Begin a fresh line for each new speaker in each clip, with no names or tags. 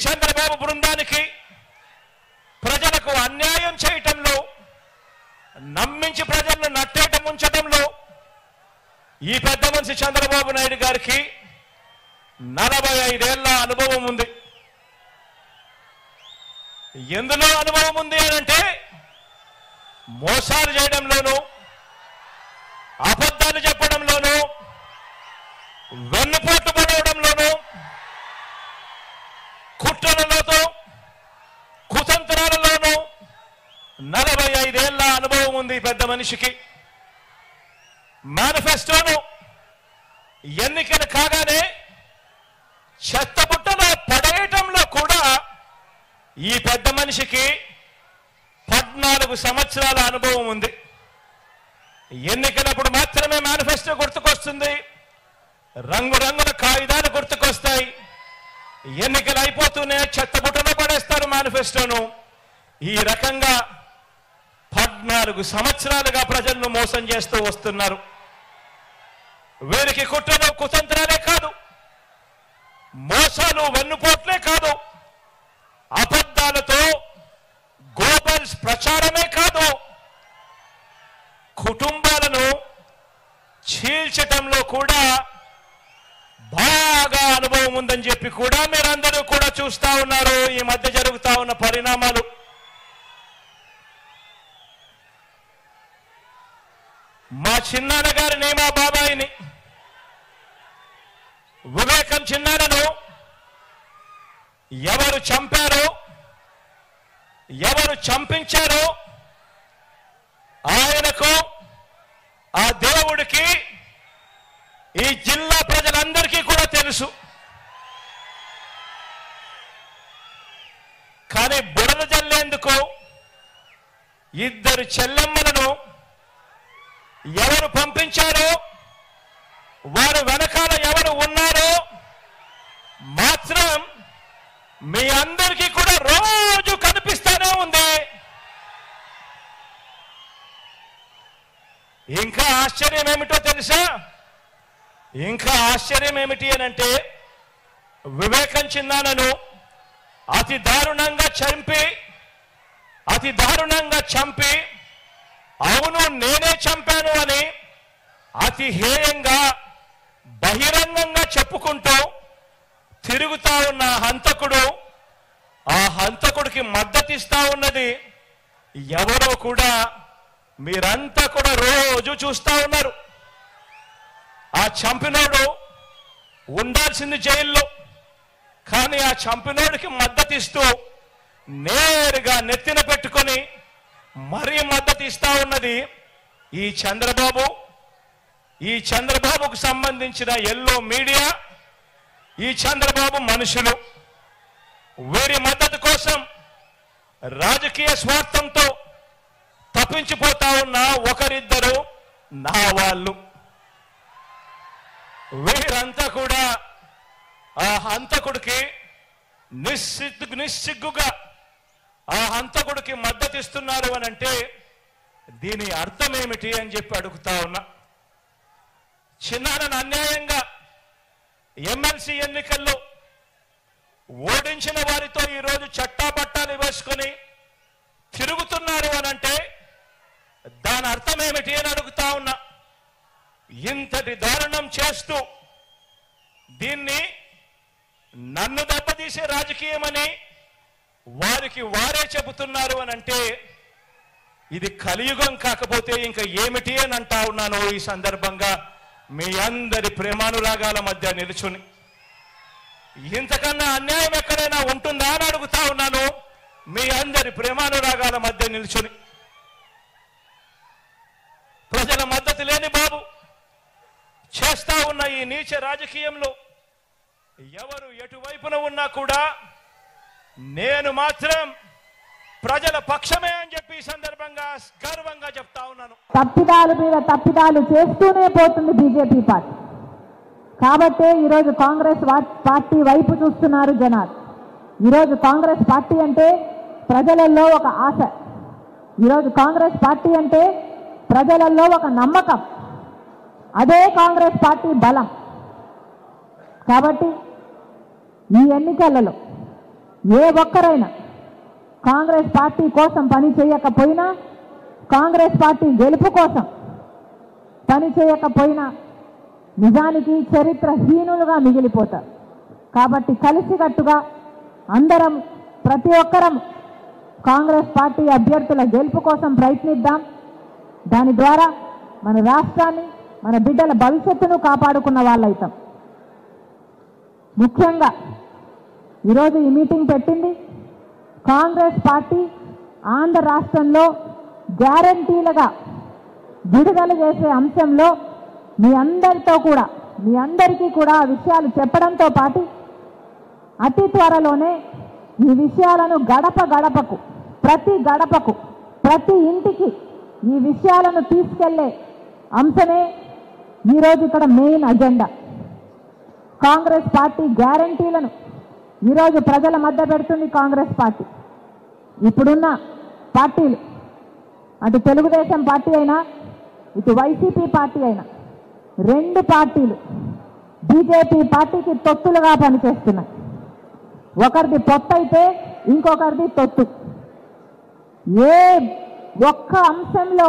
చంద్రబాబు బృందానికి ప్రజలకు అన్యాయం చేయటంలో, నమ్మించి ప్రజలను నట్టేట ముంచడంలో ఈ పెద్ద మనిషి చంద్రబాబు నాయుడు గారికి 45 ఏళ్ల అనుభవం ఉంది. ఎందులో అనుభవం ఉంది అనంటే మోసాలు చేయడంలోనూ, అబద్ధాలు చెప్పడంలోనూ, వెన్నుపోటు పడవడంలోనూ, కుట్రలతో కుతంత్రాలలోనూ 45 ఏళ్ల అనుభవం ఉంది పెద్ద మనిషికి. మేనిఫెస్టోను ఎన్నికలు కాగానే చెత్తబుట్టలో పడేయటంలో కూడా ఈ పెద్ద మనిషికి 14 సంవత్సరాల అనుభవం ఉంది. ఎన్నికలప్పుడు మాత్రమే మేనిఫెస్టో గుర్తుకొస్తుంది, రంగురంగుల కాగితాలు గుర్తుకొస్తాయి. ఎన్నికలు అయిపోతూనే చెత్తబుట్టలో పడేస్తారు మేనిఫెస్టోను. ఈ రకంగా 14 సంవత్సరాలుగా ప్రజలను మోసం చేస్తూ వస్తున్నారు. వీరికి కుట్రలు కుతంత్రాలే కాదు, మోసాలు వెన్నుపోట్లే కాదు, అబద్ధాలతో గ్లోబల్స్ ప్రచారమే కాదు, కుటుంబాలను చీల్చటంలో కూడా బాగా అనుభవం ఉందని చెప్పి కూడా మీరందరూ కూడా చూస్తా ఉన్నారు ఈ మధ్య జరుగుతా ఉన్న పరిణామాలు. మా చిన్నాన్న గారిని, మా బాబాయిని, వివేకం చిన్నాన్నను ఎవరు చంపారో, ఎవరు చంపించారో ఆయనకు, ఆ దేవుడికి, ఈ జిల్లా ప్రజలందరికీ కూడా తెలుసు. కానీ బుడద జల్లేందుకు ఇద్దరు చెల్లెమ్మలను ఎవరు పంపించారో, వారు వెనకాల ఎవరు ఉన్నారో మాత్రం మీ అందరికీ కూడా రోజు కనిపిస్తూనే ఉంది. ఇంకా ఆశ్చర్యం ఏమిటో తెలుసా? ఇంకా ఆశ్చర్యం ఏమిటి అనంటే వివేకం చిన్నాన్నను అతి దారుణంగా చంపి అవును నేనే చంపాను అని అతి హేయంగా బహిరంగంగా చెప్పుకుంటూ తిరుగుతా ఉన్న హంతకుడు, ఆ హంతకుడికి మద్దతిస్తా ఉన్నది ఎవరో కూడా మీరంతా కూడా రోజు చూస్తా ఉన్నారు. ఆ చంపినోడు ఉండాల్సింది జైల్లో, కానీ ఆ చంపినోడికి మద్దతిస్తూ నేరుగా నెత్తిన పెట్టుకొని మరీ మద్దతిస్తా ఉన్నది ఈ చంద్రబాబు, ఈ చంద్రబాబుకు సంబంధించిన ఎల్లో మీడియా, ఈ చంద్రబాబు మనుషులు. వీరి మద్దతు కోసం రాజకీయ స్వార్థంతో తప్పించిపోతా ఉన్న ఒకరిద్దరు నా వాళ్ళు. వీరంతా కూడా ఆ హంతకుడికి నిస్సిగ్గుగా ఆ హంతకుడికి మద్దతిస్తున్నారు అని అంటే దీని అర్థం ఏమిటి అని చెప్పి అడుగుతా ఉన్నా. చిన్నాన్నను అన్యాయంగా ఎమ్మెల్సీ ఎన్నికల్లో ఓడించిన వారితో ఈరోజు చట్టాపట్టాలు వేసుకొని తిరుగుతున్నారు అనంటే దాని అర్థం ఏమిటి అని అడుగుతా ఉన్నా. ఇంతటి దారుణం చేస్తూ దీన్ని నన్ను దెబ్బతీసే రాజకీయమని వారికి వారే చెబుతున్నారు అనంటే ఇది కలియుగం కాకపోతే ఇంకా ఏమిటి అని అంటా ఉన్నాను. ఈ సందర్భంగా మీ అందరి ప్రేమానురాగాల మధ్య నిలుచుని ఇంతకన్నా అన్యాయం ఎక్కడైనా ఉంటుందా అని అడుగుతా ఉన్నాను. మీ అందరి ప్రేమానురాగాల మధ్య నిలుచుని ప్రజల మద్దతు లేని బాబు చేస్తా ఉన్న ఈ నీచ రాజకీయంలో ఎవరు ఎటువైపున ఉన్నా కూడా నేను మాత్రం ప్రజల పక్షమే అని చెప్పి ఈ సందర్భంగా గర్వంగా చెప్తా ఉన్నాను.
తప్పిదాలు మీద తప్పిదాలు చేస్తూనే పోతుంది బీజేపీ పార్టీ. కాబట్టే ఈరోజు కాంగ్రెస్ పార్టీ వైపు చూస్తున్నారు జనాలు. ఈరోజు కాంగ్రెస్ పార్టీ అంటే ప్రజలలో ఒక ఆశ, ఈరోజు కాంగ్రెస్ పార్టీ అంటే ప్రజలలో ఒక నమ్మకం, అదే కాంగ్రెస్ పార్టీ బలం. కాబట్టి ఈ ఎన్నికలలో ఏ ఒక్కరైనా కాంగ్రెస్ పార్టీ కోసం పని చేయకపోయినా, కాంగ్రెస్ పార్టీ గెలుపు కోసం పని చేయకపోయినా నిజానికి చరిత్రహీనులుగా మిగిలిపోతారు. కాబట్టి కలిసికట్టుగా అందరం ప్రతి ఒక్కరం కాంగ్రెస్ పార్టీ అభ్యర్థుల గెలుపు కోసం ప్రయత్నిద్దాం. దాని ద్వారా మన రాష్ట్రాన్ని, మన బిడ్డల భవిష్యత్తును కాపాడుకున్న వాళ్ళైతాం. ముఖ్యంగా ఈరోజు ఈ మీటింగ్ పెట్టింది కాంగ్రెస్ పార్టీ ఆంధ్ర రాష్ట్రంలో గ్యారంటీలుగా విడుదల చేసే అంశంలో మీ అందరికీ కూడా ఆ విషయాలు చెప్పడంతో పాటు అతి త్వరలోనే ఈ విషయాలను గడపకు ప్రతి ఇంటికి ఈ విషయాలను తీసుకెళ్లే అంశమే ఈరోజు ఇక్కడ మెయిన్ అజెండా. కాంగ్రెస్ పార్టీ గ్యారంటీలను ఈరోజు ప్రజల మధ్య పెడుతుంది కాంగ్రెస్ పార్టీ. ఇప్పుడున్న పార్టీలు, అటు తెలుగుదేశం పార్టీ అయినా ఇటు వైసీపీ పార్టీ అయినా, రెండు పార్టీలు బీజేపీ పార్టీకి తొత్తులుగా పనిచేస్తున్నాయి. ఒకరిది పొత్తు అయితే ఇంకొకరిది తొత్తు. ఏ ఒక్క అంశంలో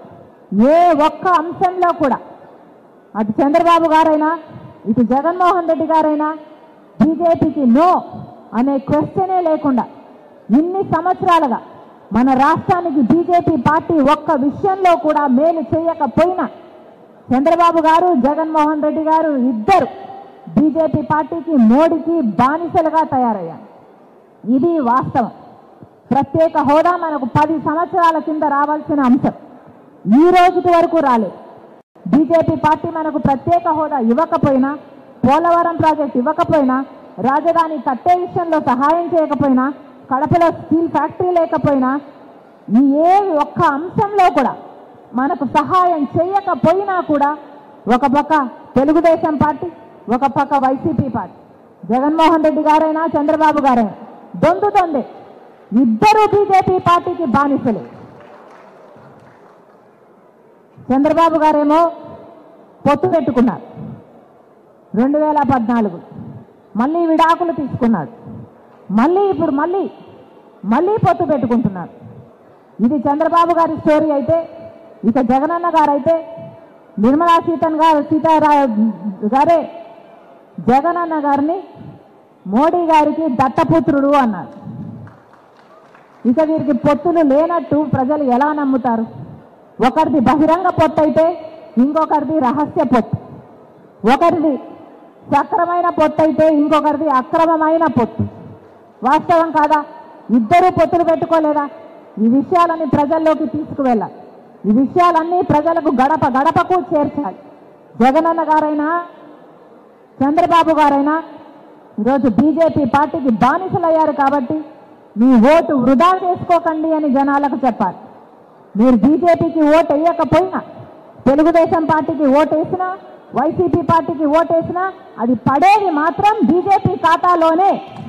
కూడా అటు చంద్రబాబు గారైనా ఇటు జగన్మోహన్ రెడ్డి గారైనా బీజేపీకి నో అనే క్వశ్చనే లేకుండా ఇన్ని సంవత్సరాలుగా మన రాష్ట్రానికి బీజేపీ పార్టీ ఒక్క విషయంలో కూడా మేలు చేయకపోయినా చంద్రబాబు గారు, జగన్మోహన్ రెడ్డి గారు ఇద్దరు బీజేపీ పార్టీకి, మోడీకి బానిసలుగా తయారయ్యారు. ఇది వాస్తవం. ప్రత్యేక హోదా మనకు 10 సంవత్సరాల కింద రావాల్సిన అంశం ఈ రోజుటి వరకు రాలేదు. బీజేపీ పార్టీ మనకు ప్రత్యేక హోదా ఇవ్వకపోయినా, పోలవరం ప్రాజెక్ట్ ఇవ్వకపోయినా, రాజధాని కట్టే విషయంలో సహాయం చేయకపోయినా, కడపలో స్టీల్ ఫ్యాక్టరీ లేకపోయినా, ఈ ఏ ఒక్క అంశంలో కూడా మనకు సహాయం చేయకపోయినా కూడా ఒక పక్క తెలుగుదేశం పార్టీ, ఒక పక్క వైసీపీ పార్టీ, జగన్మోహన్ రెడ్డి గారైనా చంద్రబాబు గారైనా దొందే ఇద్దరు బీజేపీ పార్టీకి బానిసలే. చంద్రబాబు గారేమో పొత్తు పెట్టుకున్నారు 2014, మళ్ళీ విడాకులు తీసుకున్నాడు, ఇప్పుడు మళ్ళీ పొత్తు పెట్టుకుంటున్నారు. ఇది చంద్రబాబు గారి స్టోరీ అయితే, ఇక జగనన్న గారైతే నిర్మలా గారే జగనన్న గారిని మోడీ గారికి దత్తపుత్రుడు అన్నారు. ఇక వీరికి పొత్తులు లేనట్టు ప్రజలు ఎలా నమ్ముతారు? ఒకరిది బహిరంగ పొత్తు అయితే ఇంకొకరిది రహస్య పొత్తు, ఒకరిది సక్రమైన పొత్తు అయితే ఇంకొకరిది అక్రమమైన పొత్తు. వాస్తవం కాదా? ఇద్దరూ పొత్తులు పెట్టుకోలేదా? ఈ విషయాలని ప్రజల్లోకి తీసుకువెళ్ళాలి. ఈ విషయాలన్నీ ప్రజలకు గడపకు చేర్చాలి. జగనన్న గారైనా చంద్రబాబు గారైనా ఈరోజు బీజేపీ పార్టీకి బానిసలయ్యారు కాబట్టి మీ ఓటు వృధా చేసుకోకండి అని జనాలకు చెప్పాలి. మీరు బీజేపీకి ఓటు వేయకపోయినా, తెలుగుదేశం పార్టీకి ఓటేసినా, వైసీపీ పార్టీకి ఓటేసినా అది పడేది మాత్రం బీజేపీ ఖాతాలోనే.